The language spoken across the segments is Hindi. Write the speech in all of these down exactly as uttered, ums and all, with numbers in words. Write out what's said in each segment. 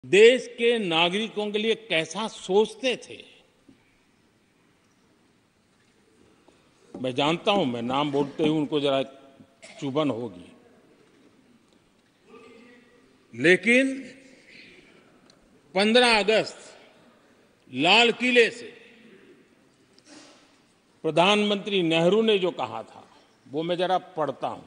देश के नागरिकों के लिए कैसा सोचते थे। मैं जानता हूं, मैं नाम बोलते ही उनको जरा चुभन होगी, लेकिन पंद्रह अगस्त लाल किले से प्रधानमंत्री नेहरू ने जो कहा था वो मैं जरा पढ़ता हूं।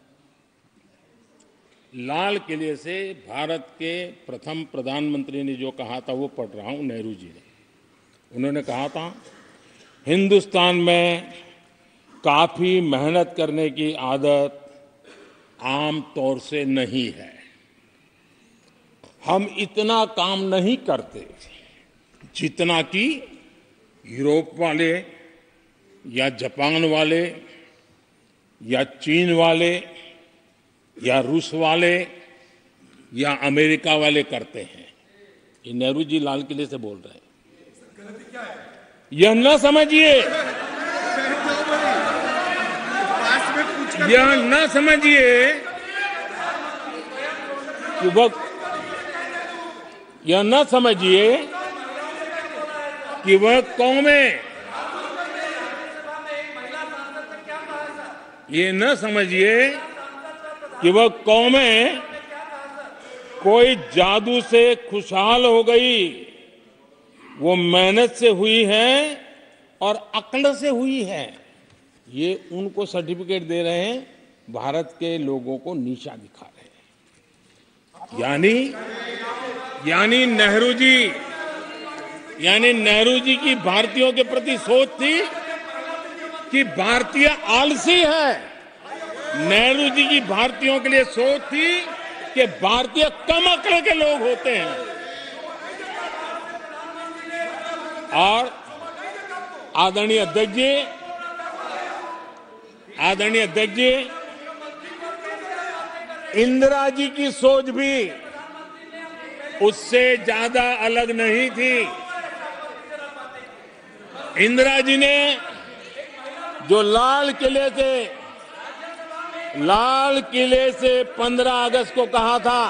लाल किले से भारत के प्रथम प्रधानमंत्री ने जो कहा था वो पढ़ रहा हूं, नेहरू जी ने। उन्होंने कहा था, हिंदुस्तान में काफी मेहनत करने की आदत आम तौर से नहीं है। हम इतना काम नहीं करते जितना कि यूरोप वाले या जापान वाले या चीन वाले या रूस वाले या अमेरिका वाले करते हैं। ये नेहरू जी लाल किले से बोल रहे हैं। यह न समझिए, यह न समझिए कि वह यह न समझिए कि वह कौमें, ये न समझिए कि वह कौमें कोई जादू से खुशहाल हो गई। वो मेहनत से हुई है और अक्ल से हुई है। ये उनको सर्टिफिकेट दे रहे हैं, भारत के लोगों को नीचा दिखा रहे हैं। यानी यानी नेहरू जी यानी नेहरू जी की भारतीयों के प्रति सोच थी कि भारतीय आलसी है। नेहरू जी की भारतीयों के लिए सोच थी कि भारतीय कम अक्ल के लोग होते हैं। और आदरणीय अध्यक्ष जी आदरणीय अध्यक्ष जी इंदिरा जी की सोच भी उससे ज्यादा अलग नहीं थी। इंदिरा जी ने जो लाल किले से लाल किले से पंद्रह अगस्त को कहा था,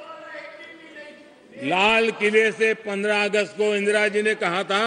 लाल किले से पंद्रह अगस्त को इंदिरा जी ने कहा था,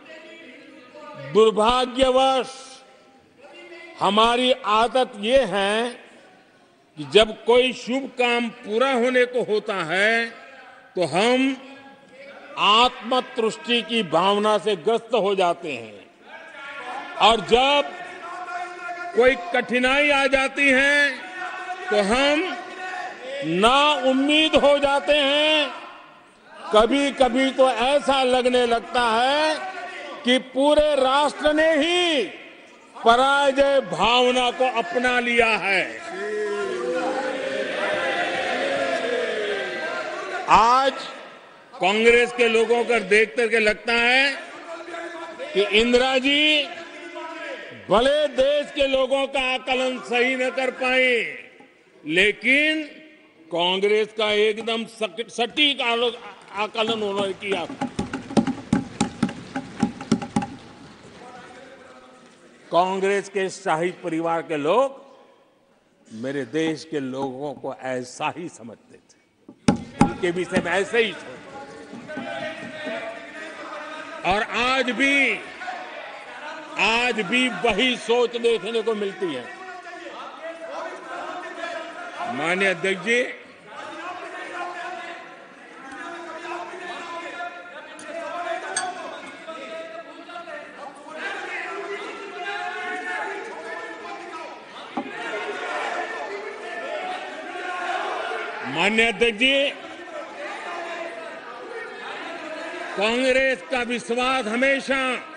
दुर्भाग्यवश हमारी आदत ये है कि जब कोई शुभ काम पूरा होने को होता है तो हम आत्मतुष्टि की भावना से ग्रस्त हो जाते हैं, और जब कोई कठिनाई आ जाती है तो हम ना उम्मीद हो जाते हैं। कभी कभी तो ऐसा लगने लगता है कि पूरे राष्ट्र ने ही पराजय भावना को अपना लिया है। आज कांग्रेस के लोगों को देख करके लगता है कि इंदिरा जी भले देश के लोगों का आकलन सही न कर पाए, लेकिन कांग्रेस का एकदम सटीक आकलन उन्होंने किया। कांग्रेस के शाही परिवार के लोग मेरे देश के लोगों को ऐसा ही समझते थे, उनके विषय में ऐसे ही सोचते। और आज भी आज भी वही सोच देखने को मिलती है। माननीय अध्यक्ष जी, माननीय अध्यक्ष जी, कांग्रेस का विश्वास हमेशा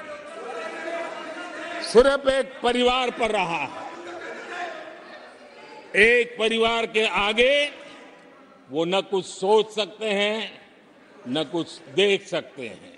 सिर्फ एक परिवार पर रहा है। एक परिवार के आगे वो न कुछ सोच सकते हैं, न कुछ देख सकते हैं।